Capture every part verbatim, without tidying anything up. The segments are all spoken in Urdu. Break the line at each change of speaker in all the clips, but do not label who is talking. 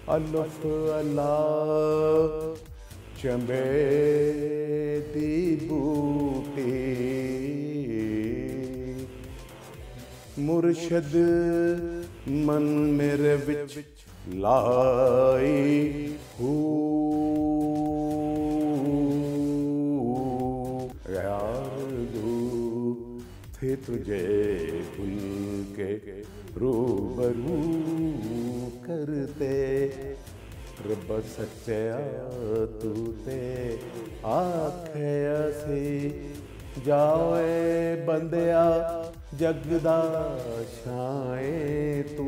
الف اللہ چمبے دی بوٹی مرشد من میرے وچ لائی ہو یار دو تھے تجھے بھول کے روبرو کرتے رب سچیا تو تے آکھیا سی جاوے بندیا جگدا شائیں تو.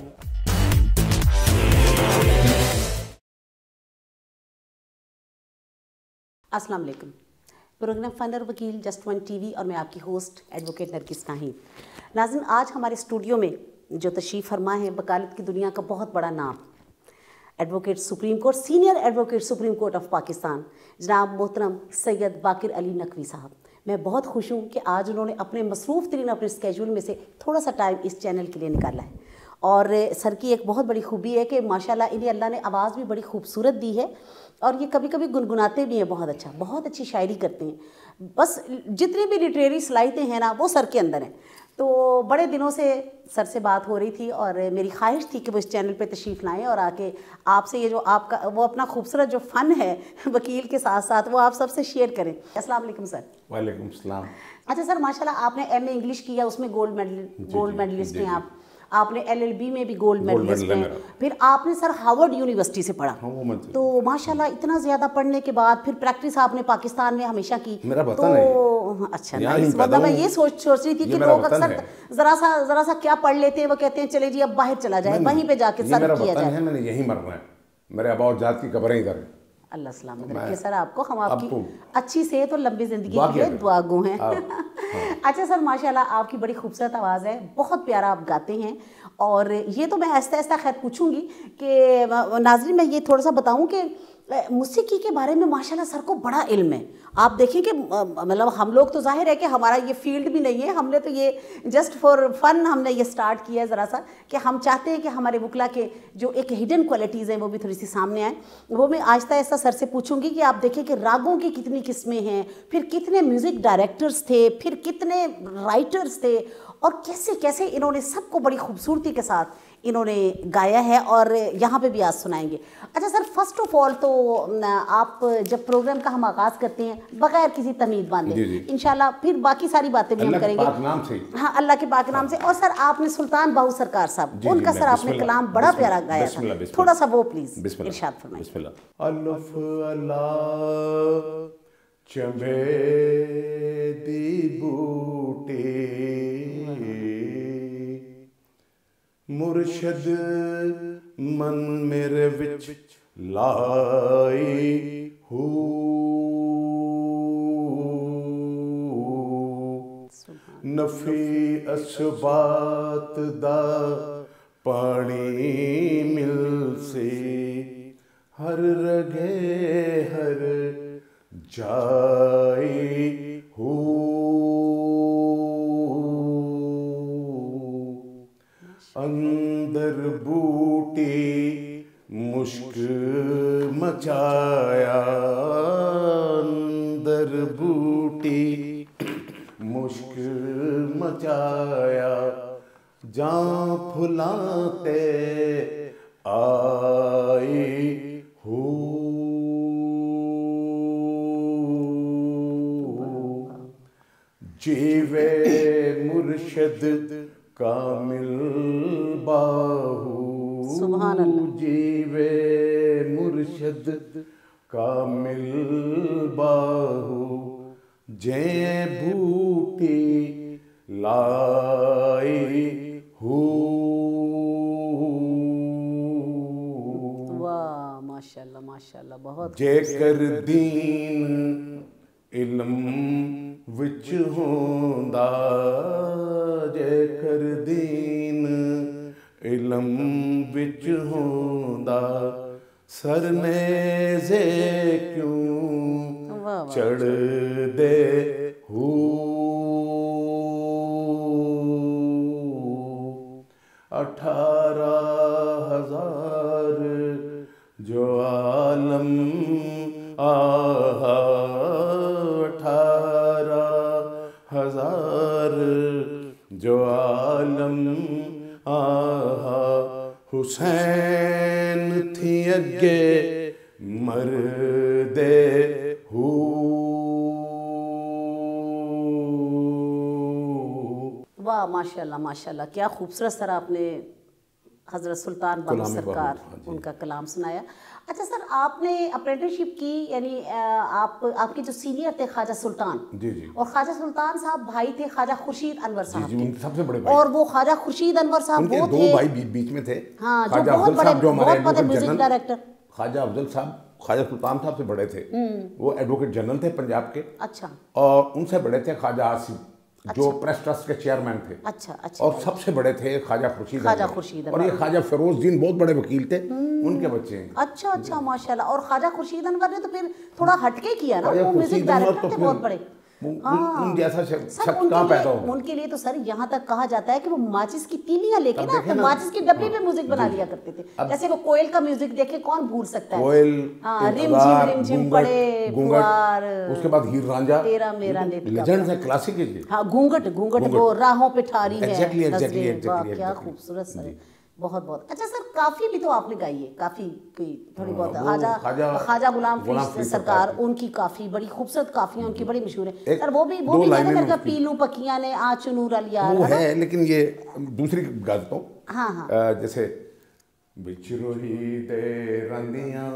السلام علیکم. پروگرام فنر وکیل جسٹ ون ٹی وی اور میں آپ کی ہوسٹ ایڈوکیٹ نرگس ناہید. ناظرین، آج ہمارے اسٹوڈیو میں جو تشریف فرما ہے وکالت کی دنیا کا بہت بڑا نام، advocate supreme court, senior advocate supreme court of Pakistan, جناب محترم سید باقر علی نقوی صاحب. میں بہت خوش ہوں کہ آج انہوں نے اپنے مصروف ترین اپنے اسکیجول میں سے تھوڑا سا ٹائم اس چینل کے لیے نکالا ہے. اور سر کی ایک بہت بڑی خوبی ہے کہ ماشاءاللہ انہیں اللہ نے آواز بھی بڑی خوبصورت دی ہے اور یہ کبھی کبھی گنگناتے بھی ہیں بہت اچھا، بہت اچھی شاعری کرتے ہیں. بس جتنی بھی لٹریری صلاحیتیں ہیں نا وہ سر کے اندر ہیں. تو بڑے دنوں سے سر سے بات ہو رہی تھی اور میری خواہش تھی کہ وہ اس چینل پہ تشریف لائیں اور آ کے آپ سے یہ جو آپ کا وہ اپنا خوبصورت جو فن ہے وکیل کے ساتھ ساتھ وہ آپ سب سے شیئر کریں. السلام علیکم سر.
وعلیکم السلام.
اچھا سر، ماشاءاللہ آپ نے ایم اے انگلش کیا، اس میں گولڈ میڈل گولڈ میڈلسٹ ہیں آپ. آپ نے ایل ایل بی میں بھی گولڈ میڈلسٹ ہیں. پھر آپ نے سر ہارورڈ یونیورسٹی سے پڑھا. تو ماشاءاللہ اتنا زیادہ پڑھنے کے بعد پھر پریکٹس آپ نے پاکستان میں ہمیشہ کی. تو اچھا اس وقت میں یہ سوچ سوچ رہی تھی کہ لوگ اکثر ذرا سا ذرا سا کیا پڑھ لیتے ہیں، وہ کہتے ہیں چلے جی اب باہر چلا جائے، وہیں پہ جا کے سرو کیا جائے.
میں نے یہی مرنا ہے، میرے آبا و جات کی قبریں ادھر.
اللہ سلامت رکھے سر آپ کو. ہم آپ کی اچھی صحت اور لمبی زندگی کے لیے دعا گو ہیں. اچھا سر، ماشاءاللہ آپ کی بڑی خوبصورت آواز ہے، بہت پیارا آپ گاتے ہیں. اور یہ تو میں آہستہ آہستہ خیر پوچھوں گی کہ ناظرین میں یہ تھوڑا سا بتاؤں کہ موسیقی کے بارے میں ماشاءاللہ سر کو بڑا علم ہے. آپ دیکھیں کہ مطلب ہم لوگ تو ظاہر ہے کہ ہمارا یہ فیلڈ بھی نہیں ہے، ہم نے تو یہ جسٹ فار فن ہم نے یہ سٹارٹ کیا ہے ذرا سا کہ ہم چاہتے ہیں کہ ہمارے وکلا کے جو ایک ہڈن کوالٹیز ہیں وہ بھی تھوڑی سی سامنے آئیں. وہ میں آہستہ آہستہ سر سے پوچھوں گی کہ آپ دیکھیں کہ راگوں کی کتنی قسمیں ہیں، پھر کتنے میوزک ڈائریکٹرز تھے، پھر کتنے رائٹرز تھے، اور کیسے کیسے انہوں نے سب کو بڑی خوبصورتی کے ساتھ انہوں نے گایا ہے اور یہاں پہ بھی آج سنائیں گے. اچھا سر، فرسٹ آف آل تو آپ جب پروگرام کا ہم آغاز کرتے ہیں بغیر کسی تمہید باندھے انشاءاللہ پھر باقی ساری باتیں بھی ہم کریں گے ہاں اللہ کے پاک نام سے. اور سر آپ نے سلطان باہو سرکار صاحب ان کا سر آپ نے کلام بڑا پیارا گایا تھا، تھوڑا سا وہ پلیز ارشاد فرمائیں.
الف اللہ چمبے دی بوٹی مرشد من میرے وچ لائی ہو نفی اسبات دا پانی مل سی ہر رگے ہر جائی ہو اندر بوٹی مشک مچایا اندر بوٹی مشک مچایا جان پھلاتے آئی ہو جیوے مرشد کامل باہو
سبحان اللہ.
جیوے مرشد کامل باہو جے بوٹی لائی ہو.
واہ ماشاءاللہ ماشاءاللہ بہت.
جے کر دین علم وچ ہوندا جے کر دین علم وچ ہوندا سر نیزے کیوں چڑھ دے ہو اٹھارہ ہزار تھی اگے مردے ہو.
واہ ماشاء اللہ ماشاء اللہ، کیا خوبصورت سر آپ نے حضرت سلطان بابا سرکار ان کا کلام سنایا. اچھا سر، آپ نے اپرینٹسشپ کی، یعنی آپ آپ کے جو سینئر تھے خواجہ سلطان،
جی جی،
اور خواجہ سلطان صاحب بھائی تھے خواجہ خورشید انور صاحب
جی، ان کے سب سے بڑے بھائی،
اور وہ خواجہ خورشید انور صاحب وہ
دو
تھے
بھائی بیچ میں تھے.
ہاں جو بہت بڑے بہت بڑے میوزک ڈائریکٹر.
خواجہ افضل صاحب خواجہ سلطان صاحب سے بڑے تھے، وہ ایڈوکیٹ جنرل تھے پنجاب کے.
اچھا.
اور ان سے بڑے تھے خواجہ آصف جو پریس ٹرسٹ کے چیئرمین تھے.
اچھا اچھا.
اور سب سے بڑے تھے خواجہ خورشید
خواجہ خورشید
اور یہ خواجہ فیروز دین بہت بڑے وکیل تھے، ان کے بچے ہیں.
اچھا اچھا ماشاء اللہ. اور خواجہ خورشید انور نے تو پھر تھوڑا ہٹ کے کیا نا، وہ میوزک ڈائریکٹر تھے بہت بڑے.
ان جیسا شخص کہاں پیدا ہو.
ان کے لیے تو سر یہاں تک کہا جاتا ہے کہ وہ ماچس کی تیلیاں لے کے نا تو ماچس کی ڈبی میں میوزک بنا لیا کرتے تھے. جیسے وہ کوئل کا میوزک دیکھے کون بھول سکتا ہے.
کوئل،
رم جھم رم جھم پڑے پھوار،
اس کے بعد ہیر رانجھا،
تیرا میرا نیت،
لیجنڈز ہیں، کلاسک ہے.
ہاں گھونگٹ گھونگٹ وہ راہوں پہ ٹھاری ہے.
Exactly exactly exactly.
کیا خوبصورت سر، بہت بہت. اچھا سر، کافی بھی تو آپ نے گائی ہے، کافی کوئی تھوڑی بہت. خواجہ خواجہ غلام فرید سرکار، ان کی کافی بڑی خوبصورت کافیاں ان کی بڑی مشہور ہیں سر. وہ بھی وہ بھی کہتے ہیں کہ پیلوں پکیاں نے آنچ نور علیار
وہ ہے، لیکن یہ دوسری گاتا ہوں.
ہاں ہاں.
جیسے بچروہی دے رندیاں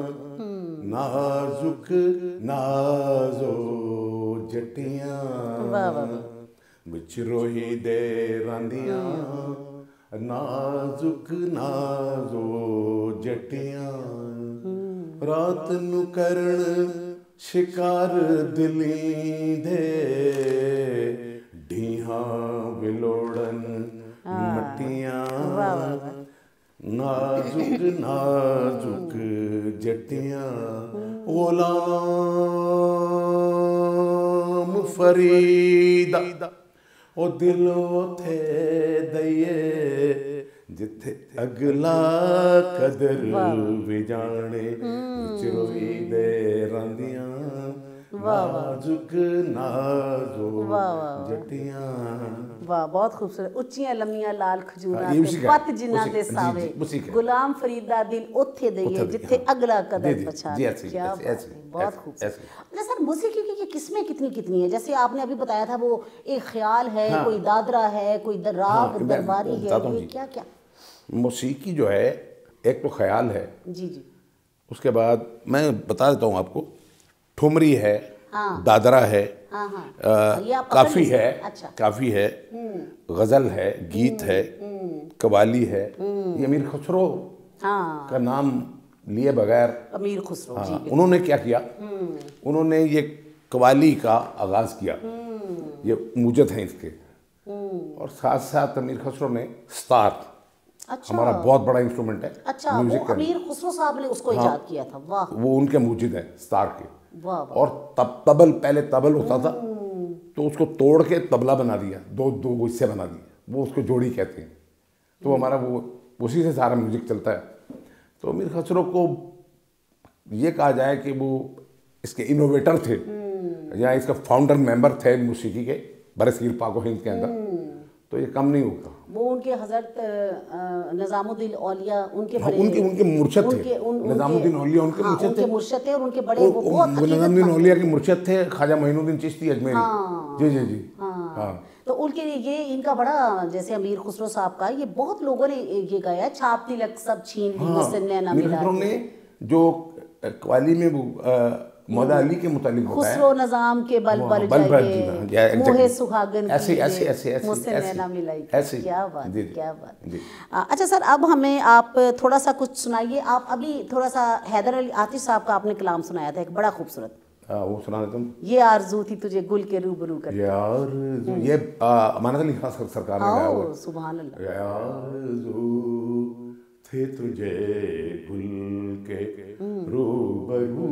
نازک نازو جٹیاں، بچروہی دے رندیاں نازک نازو جٹیاں، رات نو کرن شکار دلی دے ڈھیہاں ولوڑن مٹیاں، نازک نازک جٹیاں، غلام فریدا او دلوں تھے دئیے جتھے اگلا قدر بھی جانے، چروئی دے رندیاں نازک نازو جٹیاں.
واہ بہت خوبصورت. اچیاں لمیاں لال کھجوراں تے پت جنہاں دے ساوے، غلام فریدا دل اوتھے دئیے جتھے اگلا قدر پچھانے. کیا بات ہے، بہت خوبصورت. اچھا سر، موسیقی کی قسمیں کتنی کتنی ہیں؟ جیسے آپ نے ابھی بتایا تھا وہ ایک خیال ہے، کوئی دادرا ہے، کوئی راگ درباری ہے، یہ کیا کیا؟
موسیقی جو ہے ایک تو خیال ہے،
جی جی،
اس کے بعد میں بتا دیتا ہوں آپ کو، ٹھمری ہے، دادرا ہے، کافی ہے، کافی ہے، غزل ہے، گیت ہے، قوالی ہے. یہ امیر خسرو کا نام لیے بغیر
امیر خسرو جی
انہوں نے کیا کیا، انہوں نے یہ قوالی کا آغاز کیا، یہ موجد ہیں اس کے. اور ساتھ ساتھ امیر خسرو نے ستار، ہمارا بہت بڑا انسٹرومنٹ ہے.
اچھا، وہ امیر خسرو صاحب نے اس کو ایجاد کیا تھا. واہ،
وہ ان کے موجد ہیں ستار کے. اور تب تبل، پہلے تبل ہوتا تھا تو اس کو توڑ کے تبلا بنا دیا، دو دو حصے بنا دیے، وہ اس کو جوڑی کہتے ہیں. تو ہمارا وہ اسی سے سارا میوزک چلتا ہے. تو امیر خسرو کو یہ کہا جائے کہ وہ اس کے انوویٹر تھے یا اس کا فاؤنڈر ممبر تھے موسیقی کے برصغیر پاک و ہند کے اندر، تو یہ کم نہیں ہوتا.
وہ ان کے حضرت نظام الدین اولیاء ان کے بڑے
ان کے ان کے مرشد تھے. نظام الدین اولیاء ان کے مرشد تھے.
مرشد تھے اور ان کے بڑے وہ بہت
نظام الدین اولیاء کے مرشد تھے خواجہ معین الدین چشتی اجمیری. جی جی جی.
ہاں، تو ان کے یہ ان کا بڑا، جیسے امیر خسرو صاحب کا یہ بہت لوگوں نے یہ گایا، چھاپ تلک سب چھین لی مجھ سے نینا ملا.
امیر خسرو نے جو قوالی میں مولا علی کے متعلق بتایا،
خسرو نظام کے بل بل جائے موہ سہاگن
ایسے ایسے ایسے
مجھ سے نینا ملائی. کیا بات کیا بات.
جی.
اچھا سر، اب ہمیں آپ تھوڑا سا کچھ سنائیے. آپ ابھی تھوڑا سا حیدر علی عاطف صاحب کا آپ نے کلام سنایا تھا ایک بڑا خوبصورت،
وہ سنا دیتا ہوں.
یہ آرزو تھی تجھے گل کے روبرو کر.
یہ آرزو، یہ امانت علی خان سرکار نے گایا ہوا ہے.
سبحان اللہ.
یہ آرزو تھی تجھے گل کے روبرو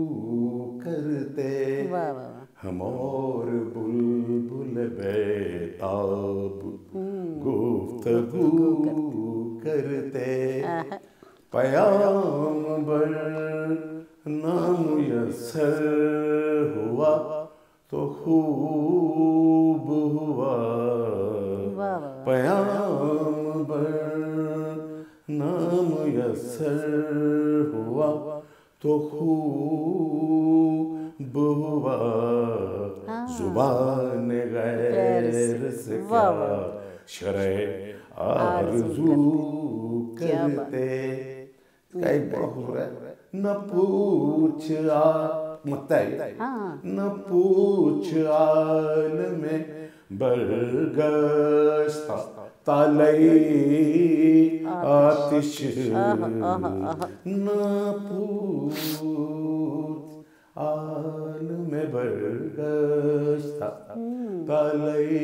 کرتے، ہم اور بلبل بیتاب گفتگو کرتے، پیامبر نامیسر ہوا تو خوب ہوا، پیامبر نامیسر میسر ہوا تو خوب ہوا، زبان غیر سے کیا شرع آرزو کرتے. ایک بڑا خوبصورت ہے، نہ پوچھ آ مکتا ہے، نہ پوچھ عالم برگشتہ تالی آتش، نہ پوچھ عالم برگشتہ تالی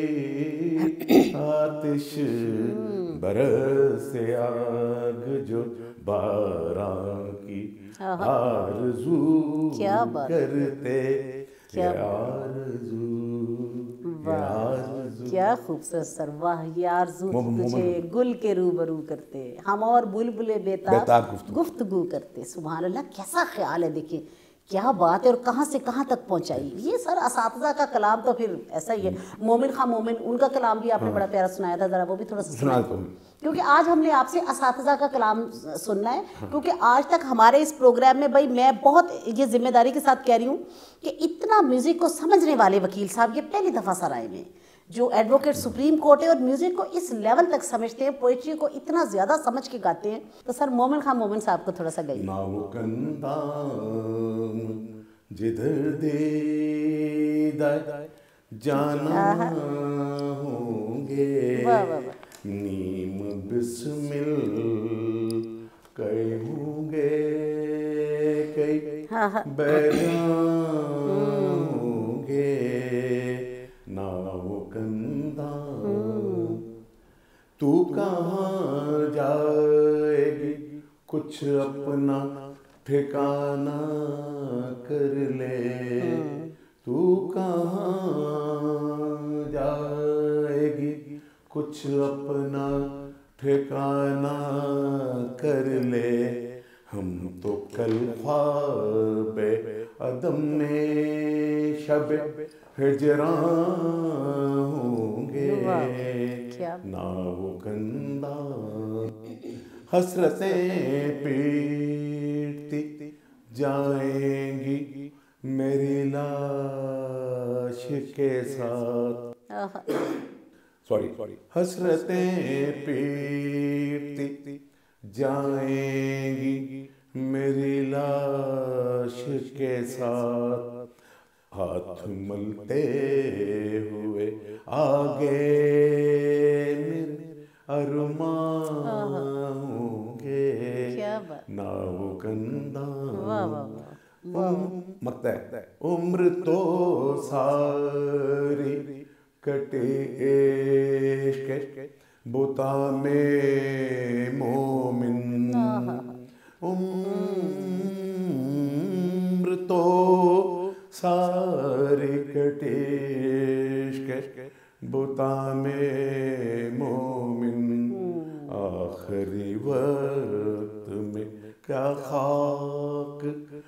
آتش، برس آگ جو باران کی آرزو کرتے. کیا آرزو،
کیا خوبصورت سر، واہ. یہ آرزو تجھے گل کے روبرو کرتے، ہم اور بلبلے بیتاب گفتگو کرتے. سبحان اللہ، کیسا خیال ہے. دیکھیں کیا بات ہے، اور کہاں سے کہاں تک پہنچائی. یہ سر اساتذہ کا کلام تو پھر ایسا ہی ہے. مومن خواہ مومن، ان کا کلام بھی آپ نے بڑا پیارا سنایا تھا، ذرا وہ بھی تھوڑا سا سنائیں، کیونکہ آج ہم نے آپ سے اساتذہ کا کلام سننا ہے. کیونکہ آج تک ہمارے اس پروگرام میں بھائی میں بہت یہ ذمہ داری کے ساتھ کہہ رہی ہوں کہ اتنا میوزک کو سمجھنے والے وکیل صاحب یہ پہلی دفعہ سر آئے ہیں، جو ایڈوکیٹ سپریم کورٹ ہے اور میوزک کو اس لیول تک سمجھتے ہیں، پوئٹری کو اتنا زیادہ سمجھ کے گاتے ہیں. تو سر مومن خواہ مومن صاحب کو تھوڑا سا گائیے.
جدھر دیدہ جانا ہوں گے، نیم بسمل کئی ہوں گے، کئی بیجان ہوں گے، ناو کندہ تو کہاں جائے گی، کچھ اپنا ٹھکانہ کر لے. تو کہاں جائے گی، کچھ اپنا ٹھکانہ کر لے. ہم تو کل خواب عدم میں شب ہجراں ہوں گے، ناو کندہ حسرتیں پیٹتی جائیں گی میری لاش کے ساتھ. سوری حسرتیں پیٹتی جائیں گی میری لاش کے ساتھ، ہاتھ ملتے ہوئے آگے میرے ارمان ہوں گے، ناو کندہ. مکتا ہے عمر تو ساری کٹے عشق بتا میں مومن، عمر تو ساری کٹے عشق بتا میں مومن، آخری وقت میں کیا خاک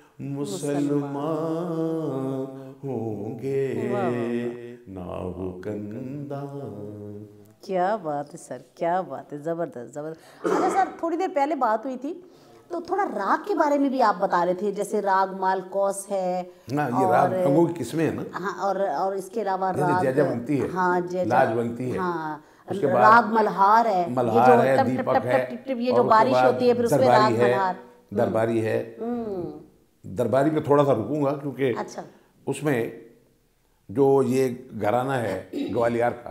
مسلمان ہوں گے، ناو کندہ.
کیا بات ہے سر، کیا بات ہے، زبردست زبردست. اچھا سر، تھوڑی دیر پہلے بات ہوئی تھی تو تھوڑا راگ کے بارے میں بھی آپ بتا رہے تھے، جیسے راگ مالکوس ہے،
ہاں یہ راگ رنگوں کی قسمیں ہیں نا،
ہاں، اور اور اس کے علاوہ راگ
جیجا بنتی ہے،
ہاں
لاج بنتی ہے،
ہاں، راگ ملہار ہے،
ملہار ہے، دیپک ہے،
یہ جو بارش ہوتی ہے پھر اس میں راگ ملہار.
درباری ہے. درباری پہ تھوڑا سا رکوں گا کیونکہ اس میں جو یہ گھرانہ ہے گوالیار کا،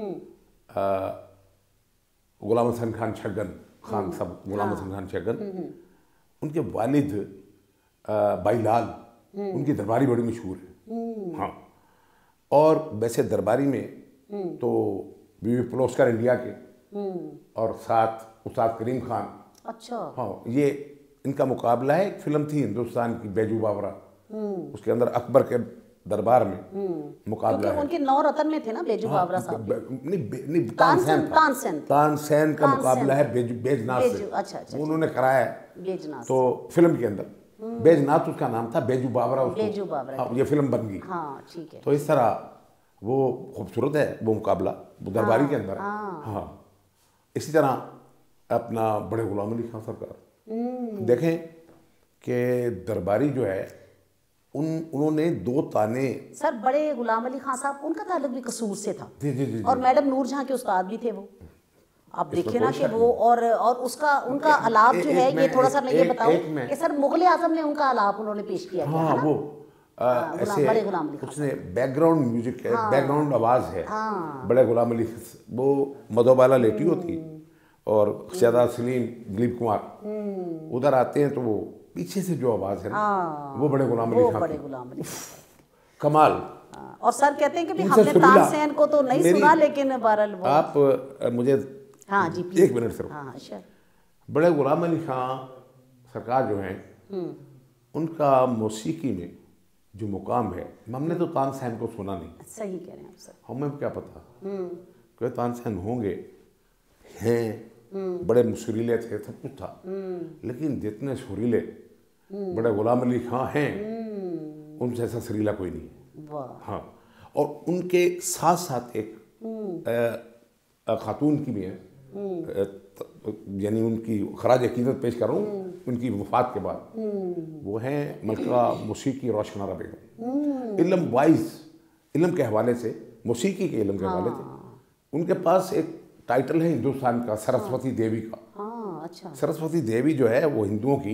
غلام حسن خان چھگن خان صاحب، غلام حسن خان چھگن، ان کے والد بائی لال، ان کی درباری بڑی مشہور ہے. ہاں، اور ویسے درباری میں تو بی وی پلوسکر انڈیا کے، اور ساتھ استاد کریم خان. اچھا. ہاں، یہ ان کا مقابلہ ہے. ایک فلم تھی ہندوستان کی بیجو باورا، اس کے اندر اکبر کے دربار میں مقابلہ ہے.
ان کے نو رتن میں تھے نا بیجو باورا صاحب.
نہیں، تان سین تان سین کا مقابلہ ہے بیج ناتھ سے، انہوں نے کرایا ہے. تو فلم کے اندر بیج ناتھ اس کا نام تھا، بیجو باورا یہ فلم بن گئی. تو اس طرح وہ خوبصورت ہے وہ مقابلہ درباری کے اندر. ہاں، اسی طرح اپنا بڑے غلام علی خان سرکار، دیکھیں کہ درباری جو ہے ان انہوں نے دو تانے.
سر بڑے غلام علی خان صاحب ان کا تعلق بھی قصور سے تھا,
جی جی جی,
اور میڈم نور جہاں کے استاد بھی تھے وہ, آپ دیکھیں نا کہ وہ, اور اور اس کا ان کا الاپ جو ہے, یہ تھوڑا سا میں یہ بتاؤں کہ سر مغل اعظم نے ان کا الاپ انہوں نے پیش کیا.
ہاں وہ ایسے اس نے بیک گراؤنڈ میوزک ہے, بیک گراؤنڈ آواز ہے بڑے غلام علی. وہ مدھوبالا لیٹی ہوتی اور سیادہ سلیم دلیپ کمار ادھر آتے ہیں تو وہ پیچھے سے جو آواز ہے نا وہ بڑے غلام علی خان کی کمال.
اور سر کہتے ہیں کہ ہم نے تانسین کو تو نہیں سنا, لیکن بہرحال
آپ مجھے
ہاں جی
ایک منٹ سے بڑے غلام علی خان سرکار جو ہیں ان کا موسیقی میں جو مقام ہے, ہم نے تو تانسین کو سنا نہیں.
صحیح کہہ رہے ہیں آپ سر,
ہمیں کیا پتا کہ تانسین ہوں گے, ہیں بڑے سریلے تھے, سب کچھ تھا, لیکن جتنے سریلے بڑے غلام علی خان ہیں ان سے ایسا سریلا کوئی نہیں. ہاں, اور ان کے ساتھ ساتھ ایک خاتون کی بھی ہے, یعنی ان کی خراج عقیدت پیش کر رہا ہوں ان کی وفات کے بعد, وہ ہیں ملکہ موسیقی روشنارا بیگم. علم وائز, علم کے حوالے سے, موسیقی کے علم کے حوالے سے ان کے پاس ایک ٹائٹل ہے ہندوستان کا, سرسوتی دیوی کا. سرسوتی دیوی جو ہے وہ ہندوؤں کی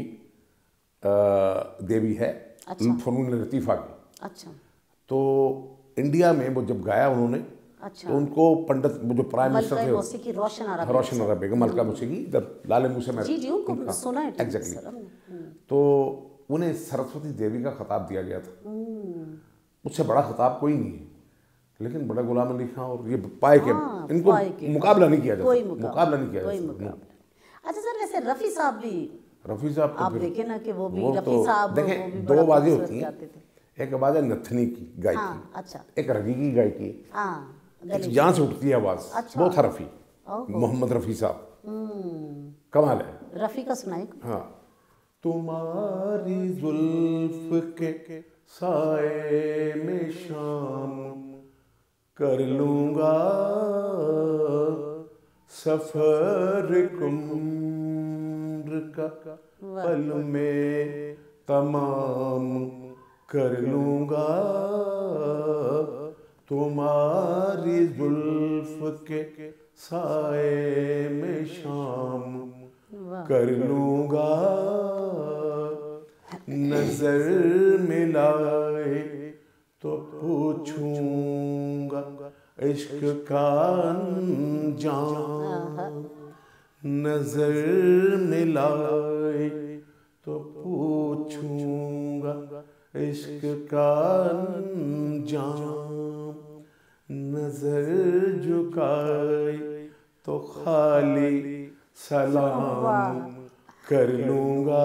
دیوی ہے, فنون لطیفہ کی. تو انڈیا میں وہ جب گایا انہوں نے تو ان کو پنڈت جو پرائم منسٹر تھے روشن آرا بیگم, ملکہ موسیقی ادھر لال منہ سے میں ایگزیکٹلی, تو انہیں سرسوتی دیوی کا خطاب دیا گیا تھا. اس سے بڑا خطاب کوئی نہیں ہے, لیکن بڑا غلام علی خان اور یہ پائے کہ ان کو مقابلہ نہیں کیا جاتا, مقابلہ نہیں کیا جاتا.
اچھا سر ویسے رفیع صاحب بھی,
رفیع صاحب
آپ دیکھیں نا کہ وہ بھی رفیع صاحب
دیکھیں دو آوازیں ہوتی ہیں, ایک آواز ہے نتھنی کی گائیکی, ایک رگی کی گائیکی, جہاں سے اٹھتی ہے آواز, وہ تھا رفیع, محمد رفیع صاحب, کمال ہے.
رفیع کا سنائیں.
ہاں, تمہاری زلف کے سائے میں شام کر لوں گا, سفر عمر کا پل میں تمام کر لوں گا, تمہاری زلف کے سائے میں شام کر لوں گا, نظر ملائے تو پوچھوں گا عشق کا انجام, نظر ملائے تو پوچھوں گا عشق کا انجام, نظر جھکائے تو خالی سلام کر لوں گا,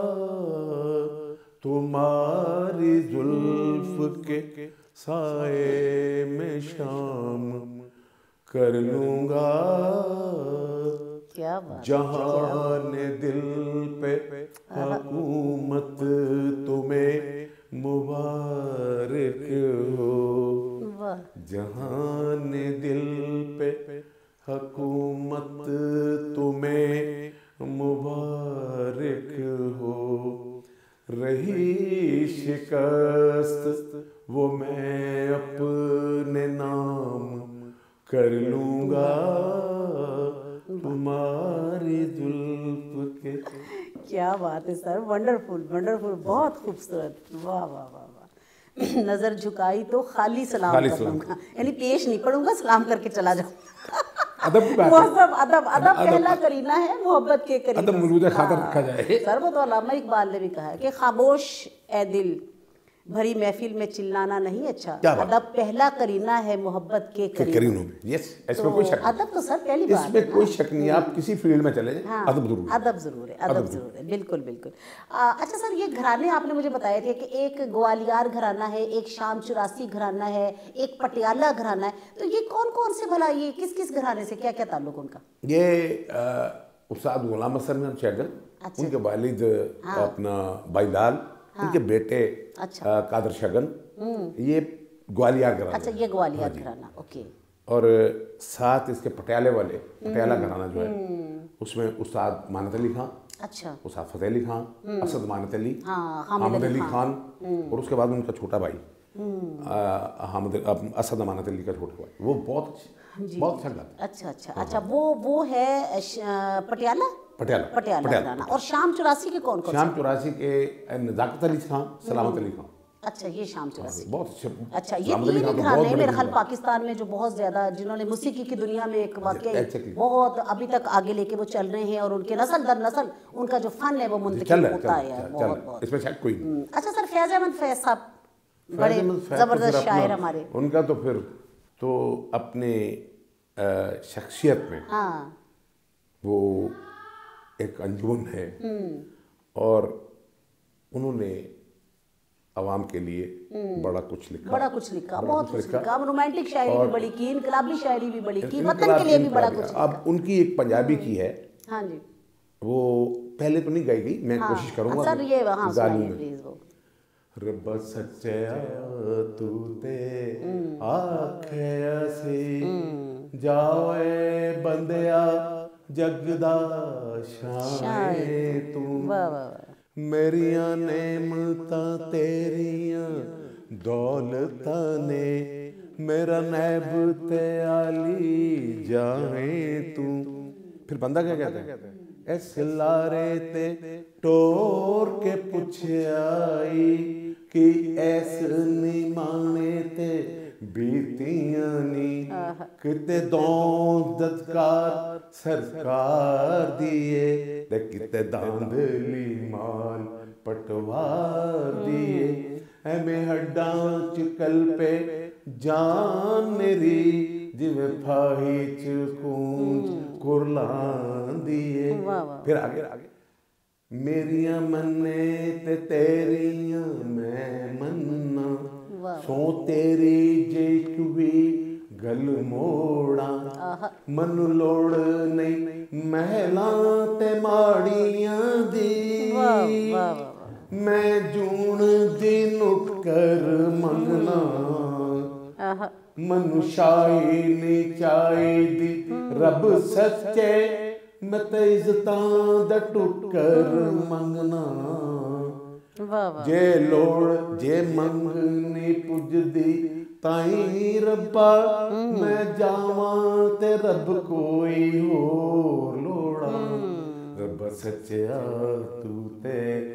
تمہاری زلف کے سائے میں شام کر لوں گا, جہان دل پہ حکومت تمہیں مبارک ہو, جہان دل پہ حکومت تمہیں مبارک ہو, رہی شکست وہ میں اپنے نام کر لوں گا, تمہاری زلف کے.
کیا بات ہے سر, ونڈرفل ونڈرفل, بہت خوبصورت, واہ واہ واہ واہ. نظر جھکائی تو خالی سلام کر لوں گا, یعنی پیش نہیں پڑوں گا, سلام کر کے چلا جاؤں گا. ادب ادب ادب پہلا کرینہ ہے محبت کے قریب,
ادب مروج خاطر رکھا جائے.
سر وہ تو علامہ اقبال نے بھی کہا ہے کہ خاموش اے دل بھری محفل میں چلانا نہیں اچھا, ادب پہلا کرینہ ہے محبت کے
کرینوں میں. یس, اس میں کوئی شک نہیں,
ادب تو سر پہلی بات ہے,
اس میں کوئی شک نہیں. آپ کسی فیلڈ میں چلے جائیں ادب ضرور ہے,
ادب ضرور ہے, ادب ضرور ہے, بالکل بالکل. اچھا سر, یہ گھرانے آپ نے مجھے بتایا تھے کہ ایک گوالیار گھرانہ ہے, ایک شام چوراسی گھرانہ ہے, ایک پٹیالہ گھرانہ ہے, تو یہ کون کون سے بھلا, یہ کس کس گھرانے سے کیا کیا تعلق ان کا؟
یہ استاد غلام حسن شہگل, ان کے والد اپنا بھائی لال, ان کے بیٹے قادر شگن, یہ گوالیار گھرانہ.
اچھا, یہ گوالیار گھرانہ, اوکے.
اور ساتھ اس کے پٹیالے والے, پٹیالہ گھرانہ جو ہے اس میں استاد مانت علی خان,
अच्छा,
वो साथ फतेह अली खान, असद अमानत अली, हामिद अली खान, और उसके बाद उनका छोटा भाई हामिद असद अमानत अली का छोटा भाई, वो बहुत बहुत अच्छा गाते।
अच्छा अच्छा अच्छा, वो वो है पटियाला
पटियाला
पटियाला घराना। और शाम चौरासी के कौन कौन?
शाम चौरासी के नजाकत अली खान, सलामत अली खान।
अच्छा, ये शाम चौरासी
बहुत अच्छे।
अच्छा, ये तीन ही घराने हैं मेरे ख्याल पाकिस्तान में जो बहुत ज्यादा, जिन्होंने मौसीकी की दुनिया में एक वाकई बहुत अभी तक आगे लेके वो चल रहे हैं, और उनके नस्ल दर नस्ल उनका जो फन है वो मुंतकिल होता है बहुत बहुत।
इसमें शायद कोई नहीं।
अच्छा सर, फैज़ अहमद फैज़ साहब बड़े जबरदस्त शायर हमारे,
उनका तो फिर तो अपने शख्सियत में
हाँ
वो एक अंजुमन है, और उन्होंने आवाम के लिए बड़ा कुछ लिखा,
बड़ा कुछ लिखा, बहुत कुछ लिखा। रोमांटिक शायरी भी बड़ी की, इनकलाबी शायरी भी बड़ी की, वतन के लिए भी बड़ा कुछ लिखा।
अब उनकी एक पंजाबी की है,
हाँ जी,
वो पहले तो नहीं गाई गई, मैं कोशिश करूंगा
सर ये वहाँ सुनाइए प्लीज। वो
रब्बा सच्चा तू ते आखे असी जावे बंदिया जगदा शाये तू, मेरिया नेमतां तेरियां दौलतां ने मेरा नैब ते आली जाए तू। फिर बंदा क्या कहता है? ऐस लारे ते टोर के पुछाई कि ऐस निमाने ते बीतियां नी, किते दौलतकार सरकार दिए ते किते दांदली माल पटवार दिए, एवें हड्डां च कलपे जान मेरी जिवें फाही च कूंज कुरलां दिए। फिर आगे आगे मेरिया मन्ने ते तेरियां मैं मन्ना, सो तेरी जेकवी गल मोड़ा, मनु लोड़ नहीं महलां ते माड़ियां दी, मैं जून दी नुटकर मंगना, मनु शाही नी चाहिदी रब सच्चे, मैं ते इज्जतां दा टुक्कर मंगना, जे लोड़ जे मंगनी पुजदी ताई रब्बा, मैं जावां ते रब कोई होर लोड़ा, रब्बा सच्चा तू ते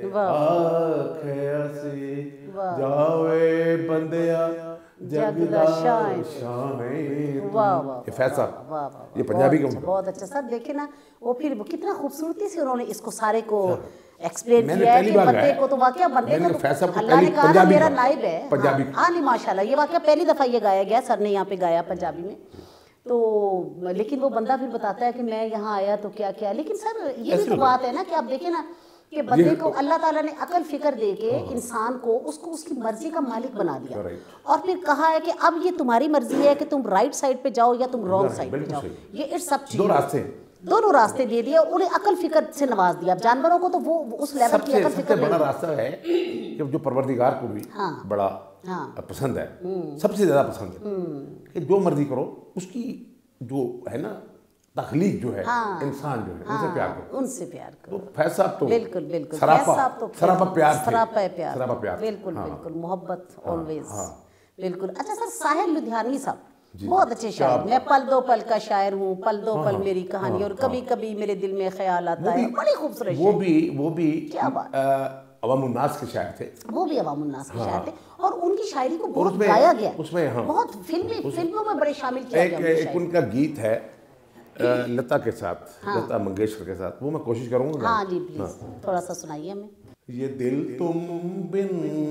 आखे असी जावे बंदिया जगदा शाये।
वाह वाह,
ये फैसला ये पंजाबी का
बहुत अच्छा सर। देखे ना वो फिर कितना खूबसूरती से उन्होंने इसको सारे को एक्सप्लेन किया है कि बंदे को तो वाकया बंदे का तो अल्लाह ने कहा मेरा नाइब है। हाँ नहीं माशाल्लाह, ये वाकया पहली दफ़ा ये गाया गया, सर ने यहाँ पे गाया पंजाबी में। तो लेकिन वो बंदा फिर बताता है कि मैं यहाँ आया तो क्या क्या, लेकिन सर ये भी तो बात है ना कि आप देखें ना कि बंदे को अल्लाह ताला ने अकल फिक्र दे के इंसान को उसको उसकी मर्जी का मालिक बना दिया, और फिर कहा है कि अब ये तुम्हारी मर्जी है कि तुम राइट साइड पे जाओ या तुम रॉन्ग साइड पे जाओ। ये इट्स सब
दो रास्ते
दोनों रास्ते दे दिए, उन्हें अकल फिक्र से नवाज दिया। जानवरों को तो वो उस लेवल की अकल फिक्र
बड़ा रास्ता है कि जो परवरदिगार को भी बड़ा पसंद है, सबसे ज्यादा पसंद है कि जो मर्जी करो, उसकी जो है ना तखलीक जो है, हाँ, इंसान जो है, हाँ, उनसे प्यार करो,
उनसे प्यार करो।
तो फैज़ साहब तो
बिल्कुल बिल्कुल
सरापा
तो
सरापा प्यार
सरापा प्यार
सरापा प्यार
बिल्कुल बिल्कुल मोहब्बत ऑलवेज बिल्कुल। अच्छा सर, साहिर लुधियानवी साहब बहुत अच्छे शायर, मैं पल दो पल का शायर हूँ, पल दो पल मेरी कहानी, और कभी कभी मेरे दिल में ख्याल आता है, बड़ी खूबसूरत।
वो भी वो भी क्या बात, अवामुन्नास के शायर थे,
वो भी अवामुन्नास के शायर थे, और उनकी शायरी को बहुत गाया गया उसमें, बहुत फिल्मी फिल्मों में बड़े शामिल किया गया।
एक उनका गीत है लता के साथ, लता मंगेशकर के साथ, वो मैं कोशिश करूँगा।
हाँ जी प्लीज, थोड़ा सा सुनाइए हमें।
ये दिल तुम बिन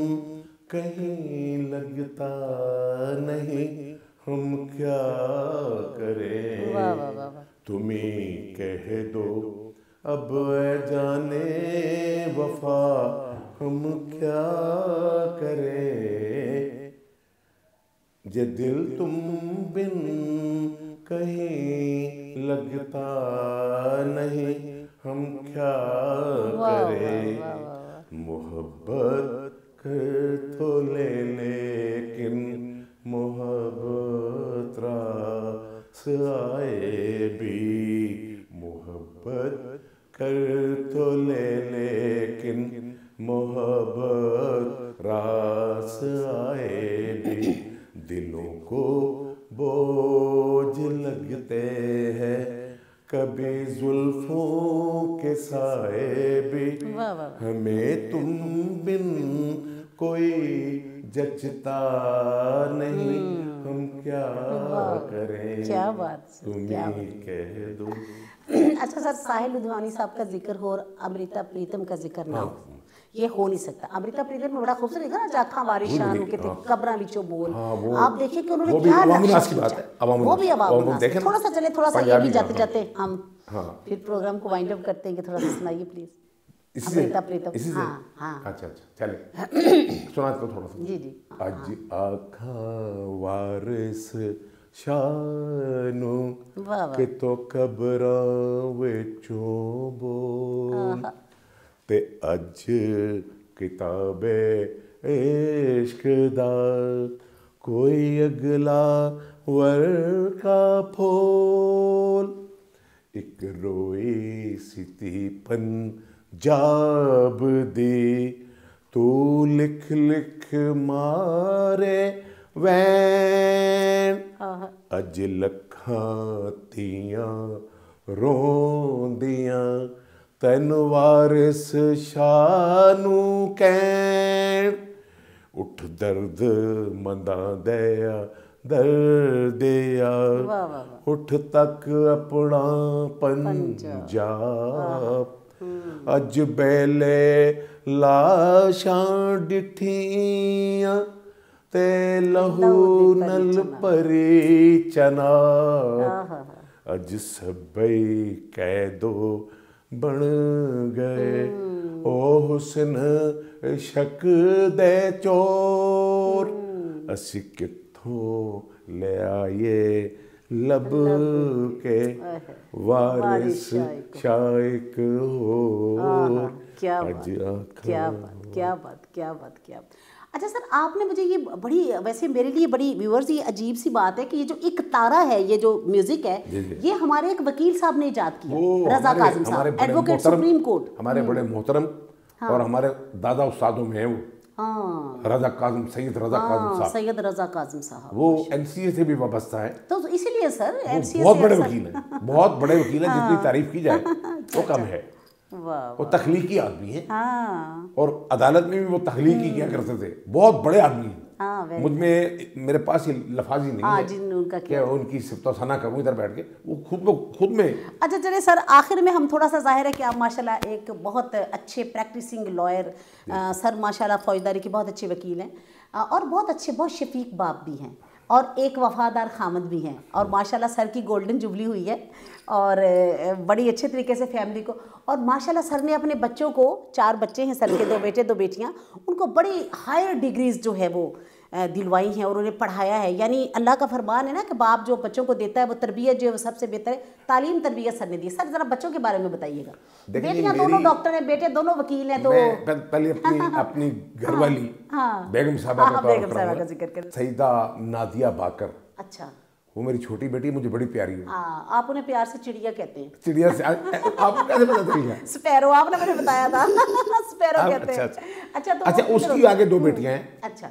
कहीं लगता नहीं, हम क्या करें,
वाह वाह वाह,
तुम ही कह दो अब जाने वफा, हम क्या करें, ये दिल तुम बिन कहीं लगता नहीं, हम क्या करें, मोहब्बत कर तो ले लेकिन मोहब्बत रास आए भी, मोहब्बत कर तो بولے لیکن محبت راس آئے بھی دلوں کو بوجھ لگتے ہیں کبھی زلفوں کے سائے بھی ہمیں تم بن کوئی جچتا نہیں ہم کیا کریں
کیا بات
تمہیں کہہ دو.
اچھا سر ساحل لدھوانی صاحب کا ذکر ہو اور امرتا پریتم کا ذکر نہ ہو یہ ہو نہیں سکتا. امرتا پریتم میں بڑا خوبصورت لکھا نا جاکھاں وارشان کے تھے قبراں وچوں بول آپ دیکھیں کہ انہوں نے کیا نقشہ وہ بھی عوام الناس تھوڑا سا چلے تھوڑا سا یہ بھی جاتے جاتے ہم پھر پروگرام کو وائنڈ اپ کرتے ہیں کہ تھوڑا سا سنائیے پلیز امرتا پریتم. ہاں ہاں
اچھا اچھا چلے سنا تو تھوڑا سا.
جی جی.
اج آکھاں وارث شانو کہ تو قبراں وچوں بول تے اج کتاب عشق دا کوئی اگلا ورقہ پھول ایک روئی ستی پنجاب دی تو لکھ لکھ مارے وین اج لکھاں تیاں روندیاں تین وارث شانو کین اٹھ درد منداں دیا دردیا اٹھ تک اپنا پنجاب اج بیلے لاشاں ڈٹھیاں تے لہو نل پری چنا اج سبئی قیدو بن گئے او حسن شک دے چور اسی کتھوں لے آئے لب کے وارث شائق ہو.
کیا بات کیا بات کیا بات کیا بات کیا. اچھا سر آپ نے مجھے یہ بڑی ویسے میرے لیے بڑی ویورز یہ عجیب سی بات ہے کہ یہ جو ایک تارا ہے یہ جو میوزک ہے یہ ہمارے ایک وکیل صاحب نے ایجاد کیا رضا کاظم صاحب ایڈوکیٹ سپریم کورٹ
ہمارے بڑے محترم اور ہمارے دادا استادوں میں ہیں وہ رضا کاظم سید رضا کاظم صاحب
سید رضا کاظم صاحب
وہ این سی اے سے بھی وابستہ ہے
تو اسی لیے سر این سی اے
بہت بڑے وکیل ہیں بہت بڑے وکیل ہیں جتنی تعریف کی جائے وہ کم ہے. وہ تخلیقی آدمی ہیں اور عدالت میں بھی وہ تخلیقی کیا کرتے تھے بہت بڑے آدمی ہیں. مجھ میں میرے پاس یہ لفاظ ہی نہیں ہے کہ ان کی صفت و ثنا کروں ادھر بیٹھ کے وہ خود خود میں.
اچھا چلے سر آخر میں ہم تھوڑا سا ظاہر ہے کہ آپ ماشاء اللہ ایک بہت اچھے پریکٹسنگ لائر سر ماشاء اللہ فوجداری کے بہت اچھے وکیل ہیں اور بہت اچھے بہت شفیق باپ بھی ہیں اور ایک وفادار خامد بھی ہیں اور ماشاءاللہ سر کی گولڈن جبلی ہوئی ہے اور بڑی اچھے طریقے سے فیملی کو اور ماشاءاللہ سر نے اپنے بچوں کو چار بچے ہیں سر کے دو بیٹے دو بیٹیاں ان کو بڑی ہائر ڈگریز جو ہے وہ دلوائی ہیں اور انہیں پڑھایا ہے. یعنی اللہ کا فرمان ہے نا کہ باپ جو بچوں کو دیتا ہے وہ تربیت جو ہے وہ سب سے بہتر ہے. تعلیم تربیت سر نے دی. سر ذرا بچوں کے بارے میں بتائیے گا. بیٹیاں دونوں ڈاکٹر ہیں بیٹے دونوں وکیل ہیں. تو
پہلے اپنی اپنی گھر والی بیگم صاحبہ کا
بیگم صاحبہ کا ذکر کریں.
سیدہ نادیہ باقر.
اچھا
وہ میری چھوٹی بیٹی مجھے بڑی پیاری ہے.
ہاں آپ انہیں پیار سے چڑیا کہتے ہیں.
چڑیا سے آپ کو کیسے پتہ چلا؟
سپیرو آپ نے مجھے بتایا تھا سپیرو کہتے ہیں.
اچھا اچھا اس کی آگے دو بیٹیاں ہیں.
اچھا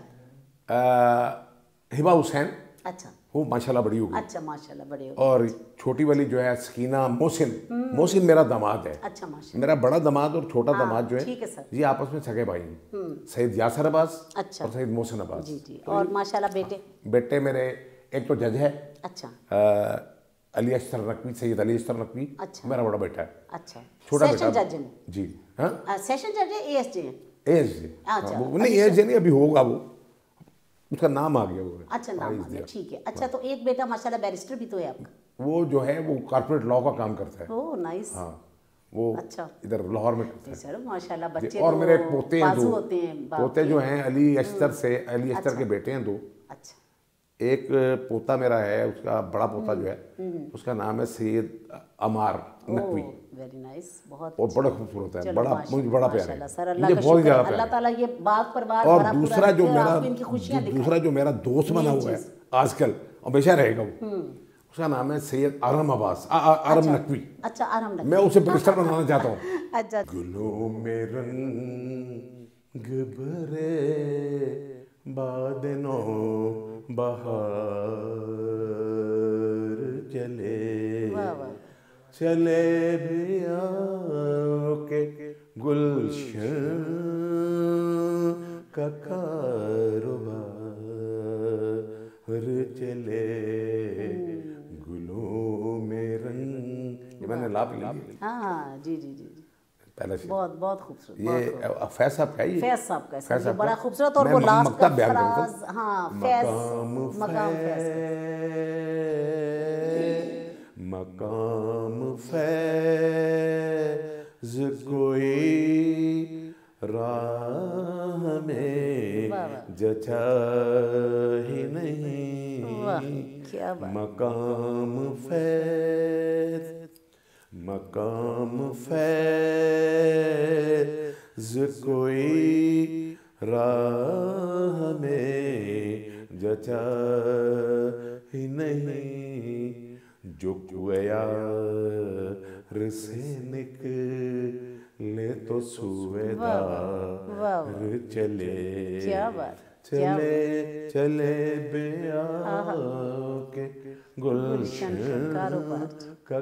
ہبا حسین.
اچھا
وہ ماشاءاللہ بڑی ہوگی.
اچھا ماشاءاللہ بڑی ہوگی. اور
چھوٹی والی جو ہے سکینہ محسن. محسن میرا داماد ہے.
اچھا ماشاءاللہ.
میرا بڑا داماد اور چھوٹا داماد جو ہے
ہے
یہ آپس میں سگے بھائی ہیں. سید یاسر عباس اور سید محسن عباس.
جی جی. اور ماشاءاللہ بیٹے
بیٹے میرے ایک تو جج ہے.
اچھا.
علی اشتر نقوی سید علی اشتر نقوی میرا بڑا بیٹا ہے.
اچھا
چھوٹا بیٹا.
سیشن جج ہیں.
جی ہاں
سیشن جج ہے اے ایس جے ہیں.
A S J. اچھا نہیں اے ایس جے نہیں ابھی ہوگا وہ اس کا نام آ گیا وہ.
اچھا نام آ گیا ٹھیک ہے. اچھا تو ایک بیٹا ماشاءاللہ بیرسٹر بھی تو ہے آپ کا.
وہ جو ہے وہ کارپوریٹ لاء کا کام کرتا ہے.
Oh nice.
ہاں وہ ادھر لاہور میں کرتا ہے.
سر ماشاءاللہ بچے
اور میرے پوتے ہیں دو.
ہوتے ہیں
پوتے جو ہیں علی اشتر سے علی اشتر کے بیٹے ہیں دو.
اچھا.
ایک پوتا میرا ہے اس کا بڑا پوتا جو ہے اس کا نام ہے سید عمار نقوی.
Very nice. بہت
وہ بڑا خوبصورت ہے. بڑا مجھے بڑا پیارا ہے.
سر اللہ کا شکر ہے اللہ تعالیٰ یہ باغ پر باغ
اور دوسرا جو میرا دوسرا جو میرا دوست بنا ہوا ہے آج کل ہمیشہ رہے گا وہ उसका नाम है सैयद आरम अब्बास, आरम नकवी।
अच्छा, आरम नकवी।
मैं उसे बैरिस्टर बनाना चाहता हूँ।
अच्छा।
गुलों में रंग भरे बादनो बहार चले, चले भी के गुलशन का कारोबार चले, गुलों में रंग। ये मैंने लाभ लिया।
हाँ जी जी जी
पहले से
बहुत बहुत खूबसूरत।
ये फैज साहब का, ये
फैज साहब का
फैज साहब
बड़ा खूबसूरत। और वो लास्ट का फ्राज, हाँ फैज,
मकाम फैज, मकाम फैज कोई राह में जचा ही नहीं,
क्या बात।
मकाम फैज, मकाम फैज कोई राह में जचा ही नहीं, जो कुयार से निकले तो सूबेदार चले,
क्या बात,
चले चले बेया के गुलशन का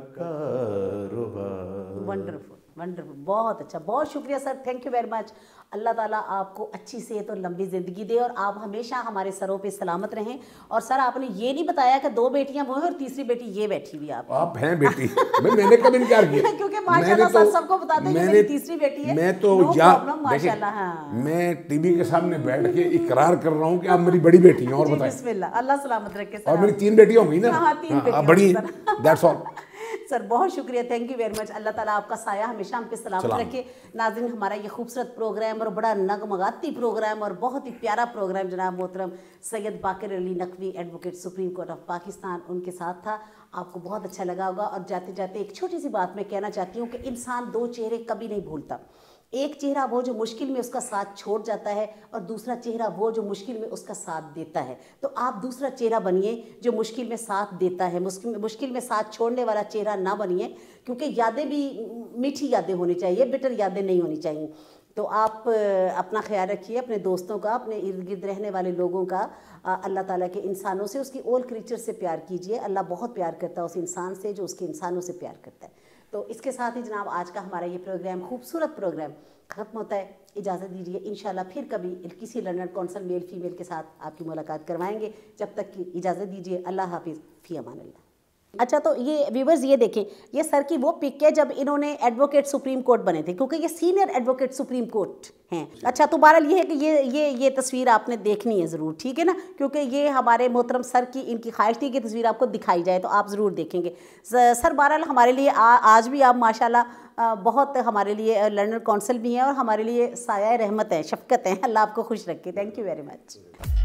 कारोबार।
वंडरफुल वंडरफुल, बहुत अच्छा, बहुत शुक्रिया sir, thank you very much. Allah ताला आपको अच्छी सेहत और लंबी ज़िंदगी दे और आप हमेशा हमारे सरों पे सलामत रहें। और सर आपने ये नहीं बताया कि दो बेटियां वो हैं और तीसरी बेटी ये बैठी हुई आप
आप हैं बेटी। मैं मैंने कब इनकार किया?
क्योंकि माशाल्लाह सर सबको बताते हैं मेरी तीसरी बेटी है।
मैं तो यार माशाल्लाह, मैं टीवी के सामने बैठ के इकरार कर रहा हूँ कि आप मेरी बड़ी बेटी हैं। और बताएं।
बिस्मिल्लाह, अल्लाह सलामत रखे सर।
और मेरी तीन बेटियां होंगी ना?
हाँ तीन बेटियां
बड़ी, दैट्स ऑल।
सर बहुत शुक्रिया, thank you very much. Allah ताला आपका साया हमेशा हम पे सलामत रखे। नाज़रीन, हमारा ये खूबसूरत प्रोग्राम और बड़ा नगमगाती प्रोग्राम और बहुत ही प्यारा प्रोग्राम जनाब मोहतरम Syed Baqir Ali Naqvi, advocate supreme court of Pakistan, उनके साथ था। आपको बहुत अच्छा लगा होगा। और जाते जाते एक छोटी सी बात मैं कहना चाहती हूँ कि इंसान दो चेहरे कभी नहीं भूलता। एक चेहरा वो जो मुश्किल में उसका साथ छोड़ जाता है और दूसरा चेहरा वो जो मुश्किल में उसका साथ देता है। तो आप दूसरा चेहरा बनिए जो मुश्किल में साथ देता है, मुश्किल मुश्किल में साथ छोड़ने वाला चेहरा ना बनिए, क्योंकि यादें भी मीठी यादें होनी चाहिए, बिटर यादें नहीं होनी चाहिए। तो आप अपना ख्याल रखिए, अपने दोस्तों का, अपने इर्द गिर्द रहने वाले लोगों का, अल्लाह ताला के इंसानों से, उसकी ऑल क्रीचर से प्यार कीजिए। अल्लाह बहुत प्यार करता है उस इंसान से जो उसके इंसानों से प्यार करता है। तो इसके साथ ही जनाब आज का हमारा ये प्रोग्राम, खूबसूरत प्रोग्राम ख़त्म होता है। इजाज़त दीजिए, इंशाल्लाह फिर कभी किसी लर्नर कौंसल मेल फीमेल के साथ आपकी मुलाकात करवाएंगे। जब तक की इजाज़त दीजिए, अल्लाह हाफिज़, फ़ी अमान अल्लाह। अच्छा, तो ये व्यूवर्स ये देखें, ये सर की वो पिक है जब इन्होंने एडवोकेट सुप्रीम कोर्ट बने थे, क्योंकि ये सीनियर एडवोकेट सुप्रीम कोर्ट हैं। अच्छा, तो बहरहाल ये है कि ये ये ये तस्वीर आपने देखनी है ज़रूर, ठीक है ना, क्योंकि ये हमारे मोहतरम सर की, इनकी ख्वाहिश थी कि तस्वीर आपको दिखाई जाए, तो आप ज़रूर देखेंगे। सर बहरहाल हमारे लिए आ, आज भी आप माशाल्लाह बहुत हमारे लिए लर्नर कौंसल भी हैं और हमारे लिए साया रहमत है, शफ़क़त है। अल्लाह आपको खुश रखे। Thank you very much.